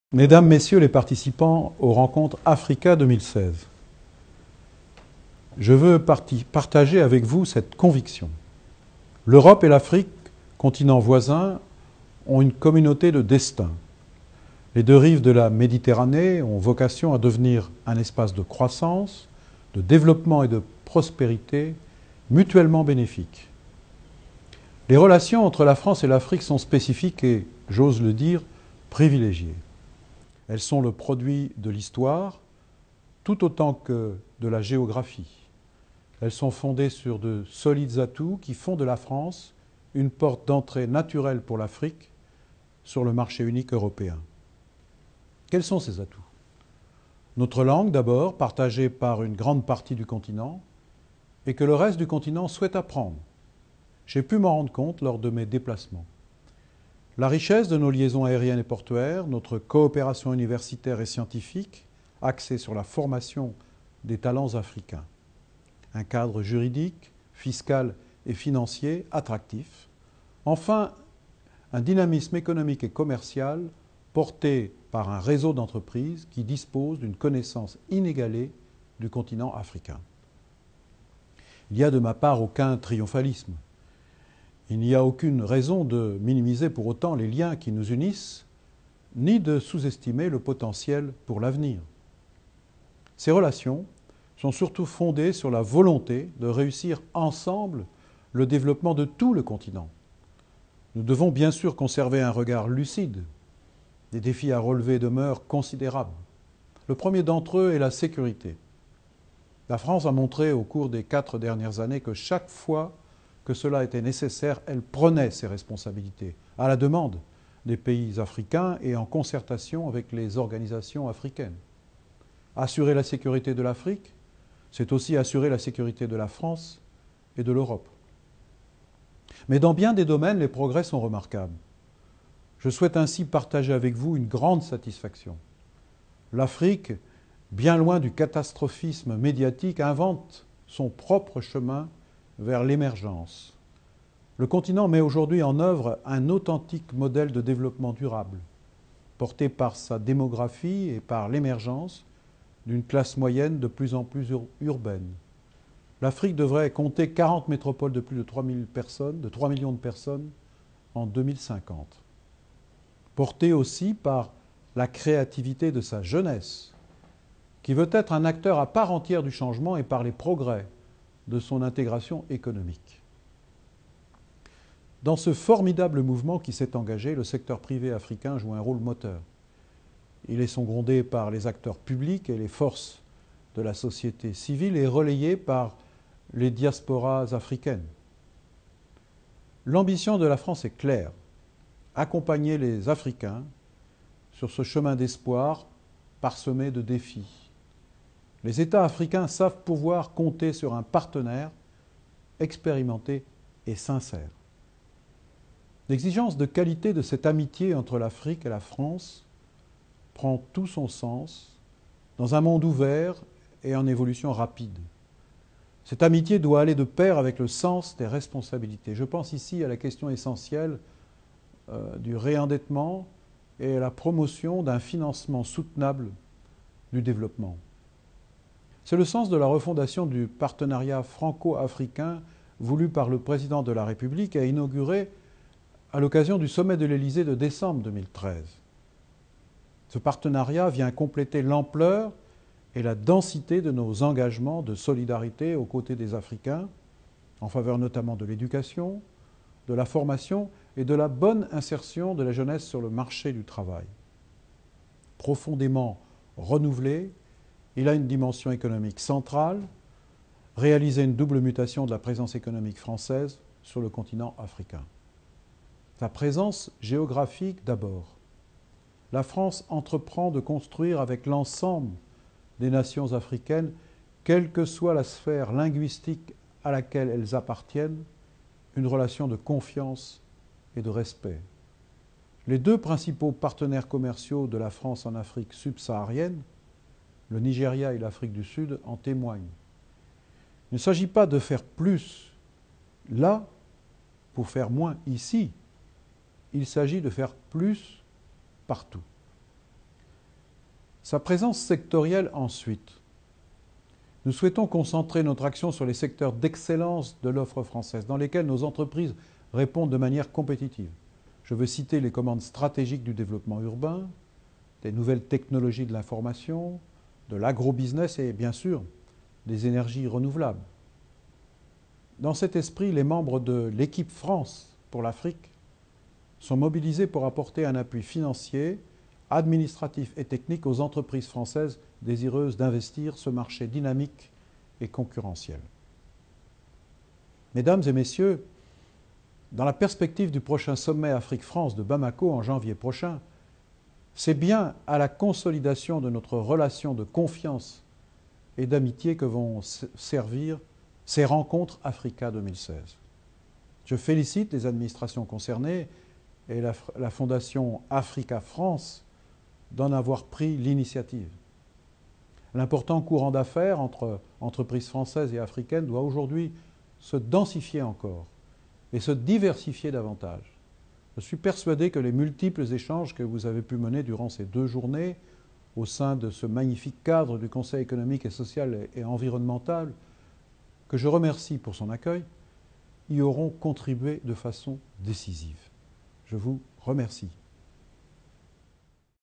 Mesdames, Messieurs les participants aux rencontres Africa 2016, je veux partager avec vous cette conviction. L'Europe et l'Afrique, continents voisins, ont une communauté de destin. Les deux rives de la Méditerranée ont vocation à devenir un espace de croissance, de développement et de prospérité mutuellement bénéfiques. Les relations entre la France et l'Afrique sont spécifiques et, j'ose le dire, privilégiées. Elles sont le produit de l'histoire, tout autant que de la géographie. Elles sont fondées sur de solides atouts qui font de la France une porte d'entrée naturelle pour l'Afrique sur le marché unique européen. Quels sont ces atouts? Notre langue d'abord, partagée par une grande partie du continent, et que le reste du continent souhaite apprendre. J'ai pu m'en rendre compte lors de mes déplacements. La richesse de nos liaisons aériennes et portuaires, notre coopération universitaire et scientifique, axée sur la formation des talents africains. Un cadre juridique, fiscal et financier attractif. Enfin, un dynamisme économique et commercial porté par un réseau d'entreprises qui dispose d'une connaissance inégalée du continent africain. Il n'y a de ma part aucun triomphalisme. Il n'y a aucune raison de minimiser pour autant les liens qui nous unissent, ni de sous-estimer le potentiel pour l'avenir. Ces relations sont surtout fondées sur la volonté de réussir ensemble le développement de tout le continent. Nous devons bien sûr conserver un regard lucide. Des défis à relever demeurent considérables. Le premier d'entre eux est la sécurité. La France a montré au cours des 4 dernières années que chaque fois que cela était nécessaire, elle prenait ses responsabilités, à la demande des pays africains et en concertation avec les organisations africaines. Assurer la sécurité de l'Afrique, c'est aussi assurer la sécurité de la France et de l'Europe. Mais dans bien des domaines, les progrès sont remarquables. Je souhaite ainsi partager avec vous une grande satisfaction. L'Afrique, bien loin du catastrophisme médiatique, invente son propre chemin vers l'émergence. Le continent met aujourd'hui en œuvre un authentique modèle de développement durable, porté par sa démographie et par l'émergence d'une classe moyenne de plus en plus urbaine. L'Afrique devrait compter 40 métropoles de plus de 3 millions de personnes en 2050. Portée aussi par la créativité de sa jeunesse, qui veut être un acteur à part entière du changement, et par les progrès de son intégration économique. Dans ce formidable mouvement qui s'est engagé, le secteur privé africain joue un rôle moteur. Il est secondé par les acteurs publics et les forces de la société civile et relayé par les diasporas africaines. L'ambition de la France est claire: accompagner les Africains sur ce chemin d'espoir parsemé de défis. Les États africains savent pouvoir compter sur un partenaire expérimenté et sincère. L'exigence de qualité de cette amitié entre l'Afrique et la France prend tout son sens dans un monde ouvert et en évolution rapide. Cette amitié doit aller de pair avec le sens des responsabilités. Je pense ici à la question essentielle du réendettement et à la promotion d'un financement soutenable du développement. C'est le sens de la refondation du partenariat franco-africain voulu par le président de la République et inauguré à l'occasion du sommet de l'Élysée de décembre 2013. Ce partenariat vient compléter l'ampleur et la densité de nos engagements de solidarité aux côtés des Africains, en faveur notamment de l'éducation, de la formation et de la bonne insertion de la jeunesse sur le marché du travail. Profondément renouvelé, il a une dimension économique centrale, réaliser une double mutation de la présence économique française sur le continent africain. Sa présence géographique d'abord. La France entreprend de construire avec l'ensemble des nations africaines, quelle que soit la sphère linguistique à laquelle elles appartiennent, une relation de confiance et de respect. Les deux principaux partenaires commerciaux de la France en Afrique subsaharienne, le Nigeria et l'Afrique du Sud, en témoignent. Il ne s'agit pas de faire plus là pour faire moins ici. Il s'agit de faire plus partout. Sa présence sectorielle ensuite. Nous souhaitons concentrer notre action sur les secteurs d'excellence de l'offre française, dans lesquels nos entreprises répondent de manière compétitive. Je veux citer les commandes stratégiques du développement urbain, des nouvelles technologies de l'information, de l'agrobusiness et bien sûr des énergies renouvelables. Dans cet esprit, les membres de l'équipe France pour l'Afrique sont mobilisés pour apporter un appui financier, administratif et technique aux entreprises françaises désireuses d'investir ce marché dynamique et concurrentiel. Mesdames et messieurs, dans la perspective du prochain sommet Afrique-France de Bamako en janvier prochain, c'est bien à la consolidation de notre relation de confiance et d'amitié que vont servir ces rencontres Africa 2016. Je félicite les administrations concernées et la Fondation Africa France d'en avoir pris l'initiative. L'important courant d'affaires entre entreprises françaises et africaines doit aujourd'hui se densifier encore et se diversifier davantage. Je suis persuadé que les multiples échanges que vous avez pu mener durant ces 2 journées au sein de ce magnifique cadre du Conseil économique et social et environnemental, que je remercie pour son accueil, y auront contribué de façon décisive. Je vous remercie.